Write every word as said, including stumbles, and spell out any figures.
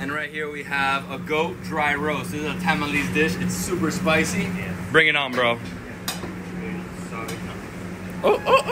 And right here we have a goat dry roast. This is a Tamales dish. It's super spicy. Bring it on, bro. Oh, oh, oh.